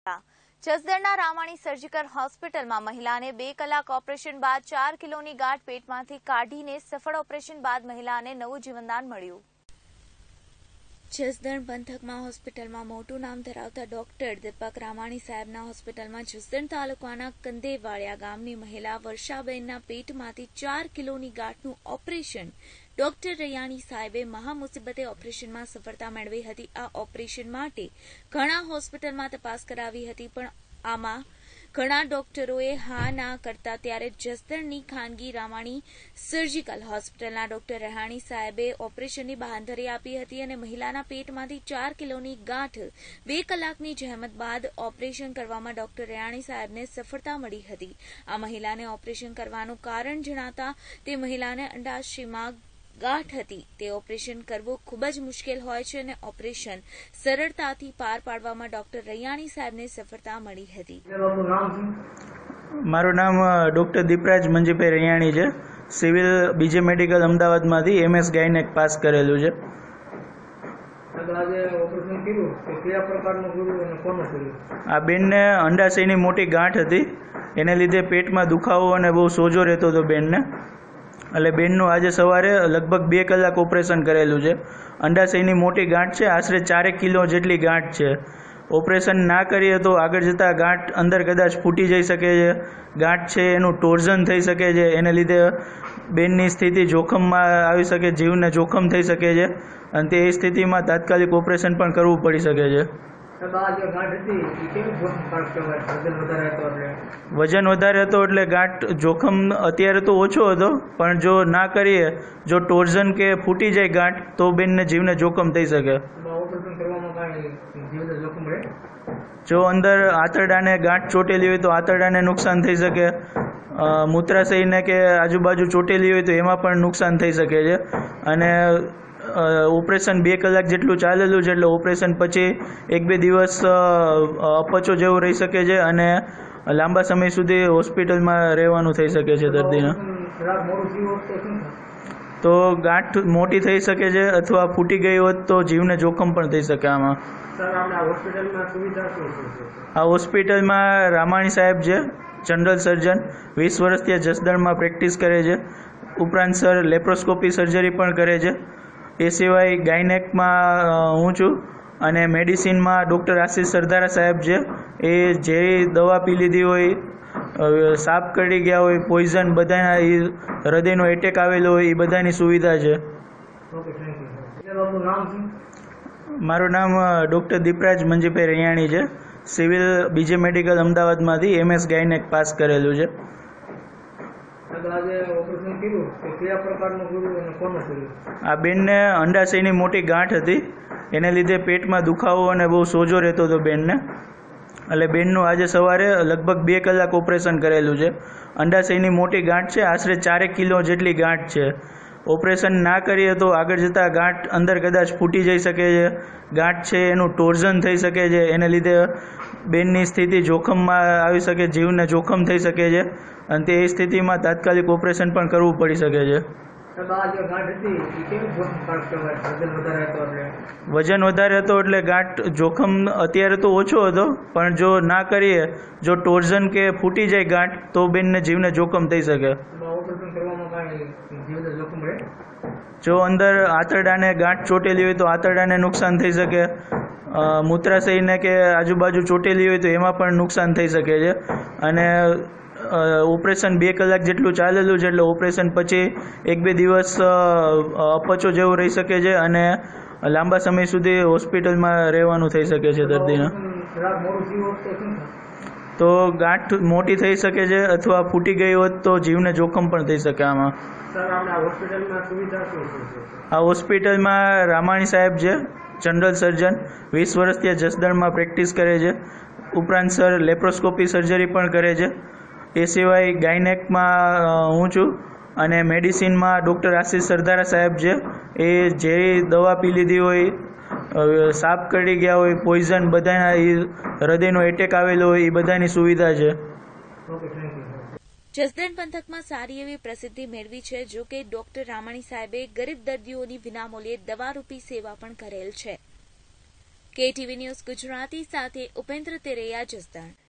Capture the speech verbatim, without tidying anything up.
જસદણના Ramani surgical હોસ્પિટલમાં મહિલાને બે કલાક ઓપરેશન બાદ ચાર કિલોની ગાંઠ પેટમાંથી કાઢીને સફળ ઓપરેશન બાદ મહિલાને નવું જીવનદાન મળ્યું। જસદણ પંથકમાં હોસ્પિટલમાં મોટું નામ ધરાવતા ડોક્ટર દીપક રામાણી સાહેબના હોસ્પિટલમાં જસદણ તાલુકાના કંદેવાળિયા ગામની મહિલા વર્ષાબેનના પેટમાંથી ચાર કિલોની ગાંઠનું ઓપરેશન ડોક્ટર રૈયાણી સાહેબે મહામુસીબતે ઓપરેશનમાં સફળતા મેળવી હતી। આ ઓપરેશન માટે ઘણા હોસ્પિટલમાં તપાસ કરાવી હતી, પણ આમાં ઘણા ડોક્ટરોએ હા ના કરતા ત્યારે જસદણની ખાનગી રામાણી સર્જિકલ હોસ્પિટલના ડોક્ટર રૈયાણી સાહેબે ઓપરેશનની બાંહેધરી આપી હતી અને મહિલાના પેટમાંથી ચાર કિલોની ગાંઠ બે કલાકની જહેમત બાદ ઓપરેશન કરવામાં ડોક્ટર રૈયાણી સાહેબને સફળતા મળી હતી। આ મહિલાને ઓપરેશન કરવાનું કારણ જણાતા તે મહિલાને અંડાશયમાં ગાંઠ હતી, તે ઓપરેશન કરવું ખૂબ જ મુશ્કેલ હોય છે અને ઓપરેશન સરળતાથી પાર પાડવામાં ડોક્ટર રૈયાણી સાહેબને સફળતા મળી હતી। મારું નામ ડોક્ટર દીપરાજ મંજીભાઈ રૈયાણી છે। સિવિલ બીજે મેડિકલ અમદાવાદમાંથી એમએસ ગાયનેક પાસ કરેલું છે। આ બેનને અંડાશયની મોટી ગાંઠ હતી, એને લીધે પેટમાં દુખાવો અને બહુ સોજો રહેતો હતો બેનને, એટલે બેનનું આજે સવારે લગભગ બે કલાક ઓપરેશન કરેલું છે। અંડાશયની મોટી ગાંઠ છે, આશરે ચારેક કિલો જેટલી ગાંઠ છે। ઓપરેશન ના કરીએ તો આગળ જતાં ગાંઠ અંદર કદાચ ફૂટી જઈ શકે છે, ગાંઠ છે એનું ટોર્ઝન થઈ શકે છે, એને લીધે બેનની સ્થિતિ જોખમમાં આવી શકે, જીવને જોખમ થઈ શકે છે અને તે સ્થિતિમાં તાત્કાલિક ઓપરેશન પણ કરવું પડી શકે છે। વજન વધારે હતો એટલે ગાંઠ જોખમ અત્યારે તો ઓછો હતો, પણ જો ના કરીએ, જો ટોર્ઝન કે ફૂટી જાય ગાંઠ તો બેનને જીવને જોખમ થઈ શકે। જો અંદર આંતરડાને ગાંઠ ચોટેલી હોય તો આંતરડાને નુકસાન થઈ શકે, મૂત્રાશયને કે આજુબાજુ ચોટેલી હોય તો એમાં પણ નુકસાન થઈ શકે છે અને ઓપરેશન બે કલાક જેટલું ચાલેલું છે, એટલે ઓપરેશન પછી એક બે દિવસ અપચો જેવું રહી શકે છે અને લાંબા સમય સુધી હોસ્પિટલમાં રહેવાનું થઈ શકે છે દર્દીને। તો ગાંઠ મોટી થઈ શકે છે અથવા ફૂટી ગઈ હોત તો જીવને જોખમ પણ થઈ શકે। આમાં આ હોસ્પિટલમાં રામાણી સાહેબ છે, જનરલ સર્જન, વીસ વર્ષ ત્યાં જસદણમાં પ્રેક્ટિસ કરે છે, ઉપરાંત સર લેપ્રોસ્કોપી સર્જરી પણ કરે છે। એ સિવાય ગાયનેકમાં હું છું અને મેડિસિનમાં ડૉક્ટર આશીષ સરદારા સાહેબ છે, એ જે દવા પી લીધી હોય, સાપ કરડી ગયા હોય, પોઈઝન, બધાના એ હૃદયનો એટેક આવેલો હોય, એ બધાની સુવિધા છે। મારું નામ ડૉક્ટર દીપરાજ મંજીભાઈ રૈયાણી છે। સિવિલ બીજે મેડિકલ અમદાવાદમાંથી એમએસ ગાયનેક પાસ કરેલું છે। આ બેનને અંડાશયની મોટી ગાંઠ હતી, એને લીધે પેટમાં દુખાવો અને બહુ સોજો રહેતો હતો બેનને, એટલે બેનનું આજે સવારે લગભગ બે કલાક ઓપરેશન કરેલું છે। અંડાશયની મોટી ગાંઠ છે, આશરે ચારેક કિલો જેટલી ગાંઠ છે। ઓપરેશન ના કરીએ તો આગળ જતાં ગાંઠ અંદર કદાચ ફૂટી જઈ શકે છે, ગાંઠ છે એનું ટોર્ઝન થઈ શકે છે, એને લીધે બેનની સ્થિતિ જોખમમાં આવી શકે, જીવને જોખમ થઈ શકે છે અને તે સ્થિતિમાં તાત્કાલિક ઓપરેશન પણ કરવું પડી શકે છે। વજન વધારે હતો એટલે ગાંઠ જોખમ અત્યારે તો ઓછો હતો, પણ જો ના કરીએ, જો ટોર્ઝન કે ફૂટી જાય ગાંઠ તો બેનને જીવને જોખમ થઈ શકે। જો અંદર આંતરડાને ગાંઠ ચોટેલી હોય તો આંતરડાને નુકસાન થઈ શકે, મૂત્રાશયને કે આજુબાજુ ચોટેલી હોય તો એમાં પણ નુકસાન થઈ શકે છે અને ઓપરેશન બે કલાક જેટલું ચાલેલું છે, એટલે ઓપરેશન પછી એક બે દિવસ અપચો જેવું રહી શકે છે અને લાંબા સમય સુધી હોસ્પિટલમાં રહેવાનું થઈ શકે છે દર્દીને। તો ગાંઠ મોટી થઈ શકે છે અથવા ફૂટી ગઈ હોત તો જીવને જોખમ પણ થઈ શકે। આમાં આ હોસ્પિટલમાં રામાણી સાહેબ છે, જનરલ સર્જન, વીસ વર્ષ ત્યાં જસદણમાં પ્રેક્ટિસ કરે છે, ઉપરાંત સર લેપ્રોસ્કોપી સર્જરી પણ કરે છે। એ સિવાય ગાયનેકમાં હું છું અને મેડિસિનમાં ડૉક્ટર આશીષ સરદારા સાહેબ છે, એ જે દવા પી લીધી હોય, સાપ કરડી ગયા હોય, પોઈઝન, બધાના એ હૃદયનો એટેક આવેલો હોય, એ બધાની સુવિધા છે। જસદણ પંથકમાં સારી એવી પ્રસિદ્ધિ મેળવી છે, જો કે ડોક્ટર રામાણી સાહેબે ગરીબ દર્દીઓની વિનામૂલ્યે દવારૂપી સેવા પણ કરેલ છે। કેટીવી ન્યૂઝ ગુજરાતી સાથે ઉપેન્દ્ર તેરૈયા જસદણ।